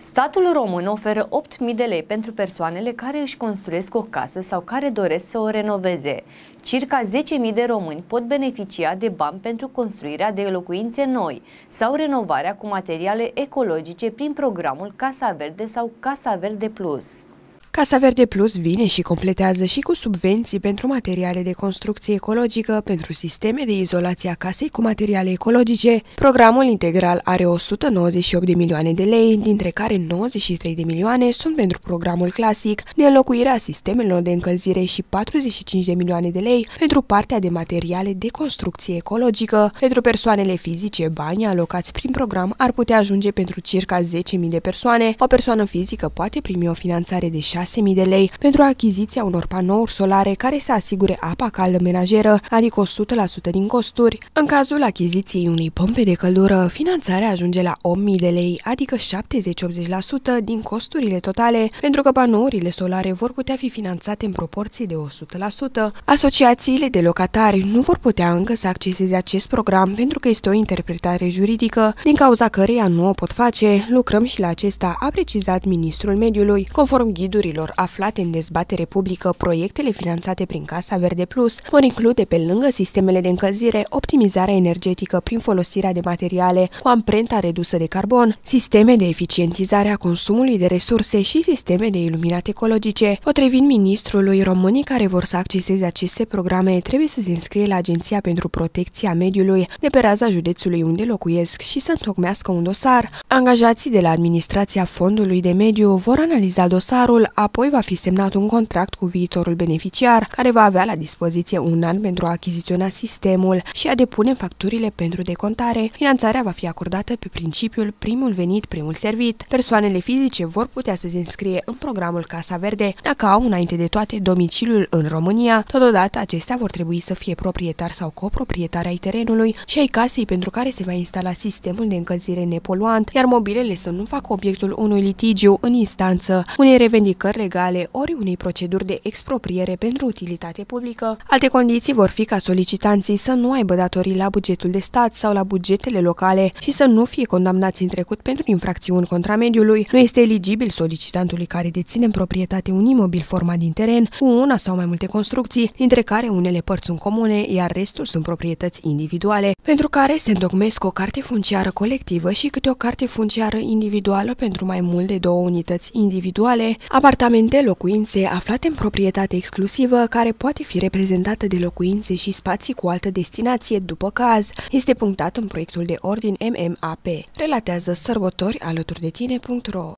Statul român oferă 8.000 de lei pentru persoanele care își construiesc o casă sau care doresc să o renoveze. Circa 10.000 de români pot beneficia de bani pentru construirea de locuințe noi sau renovarea cu materiale ecologice prin programul Casa Verde sau Casa Verde Plus. Casa Verde Plus vine și completează și cu subvenții pentru materiale de construcție ecologică, pentru sisteme de izolație a casei cu materiale ecologice. Programul integral are 198 de milioane de lei, dintre care 93 de milioane sunt pentru programul clasic de înlocuire a sistemelor de încălzire și 45 de milioane de lei pentru partea de materiale de construcție ecologică. Pentru persoanele fizice, banii alocați prin program ar putea ajunge pentru circa 10.000 de persoane. O persoană fizică poate primi o finanțare de 6.000 de lei pentru achiziția unor panouri solare care să asigure apa caldă menajeră, adică 100% din costuri. În cazul achiziției unei pompe de căldură, finanțarea ajunge la 8.000 de lei, adică 70-80% din costurile totale, pentru că panourile solare vor putea fi finanțate în proporție de 100%. Asociațiile de locatari nu vor putea încă să acceseze acest program pentru că este o interpretare juridică, din cauza căreia nu o pot face. Lucrăm și la acesta, a precizat ministrul mediului. Conform ghidurilor aflate în dezbatere publică, proiectele finanțate prin Casa Verde Plus vor include, pe lângă sistemele de încălzire, optimizarea energetică prin folosirea de materiale cu amprenta redusă de carbon, sisteme de eficientizare a consumului de resurse și sisteme de iluminat ecologice. Potrivit ministrului, românii care vor să acceseze aceste programe trebuie să se înscrie la Agenția pentru Protecția Mediului de pe raza județului unde locuiesc și să întocmească un dosar. Angajații de la Administrația Fondului de Mediu vor analiza dosarul, apoi va fi semnat un contract cu viitorul beneficiar, care va avea la dispoziție un an pentru a achiziționa sistemul și a depune facturile pentru decontare. Finanțarea va fi acordată pe principiul primul venit, primul servit. Persoanele fizice vor putea să se înscrie în programul Casa Verde dacă au, înainte de toate, domiciliul în România. Totodată, acestea vor trebui să fie proprietari sau coproprietari ai terenului și ai casei pentru care se va instala sistemul de încălzire nepoluant, iar mobilele să nu facă obiectul unui litigiu în instanță, unei revendicări legale ori unei proceduri de expropriere pentru utilitate publică. Alte condiții vor fi ca solicitanții să nu aibă datorii la bugetul de stat sau la bugetele locale și să nu fie condamnați în trecut pentru infracțiuni contra mediului. Nu este eligibil solicitantului care deține în proprietate un imobil format din teren cu una sau mai multe construcții, dintre care unele părți sunt comune, iar restul sunt proprietăți individuale, pentru care se întocmesc o carte funciară colectivă și câte o carte funciară individuală pentru mai mult de 2 unități individuale, apartamente, locuințe aflate în proprietate exclusivă, care poate fi reprezentată de locuințe și spații cu altă destinație după caz. Este punctat în proiectul de ordin MMAP. Relatează Sărbători alături de tine.ro.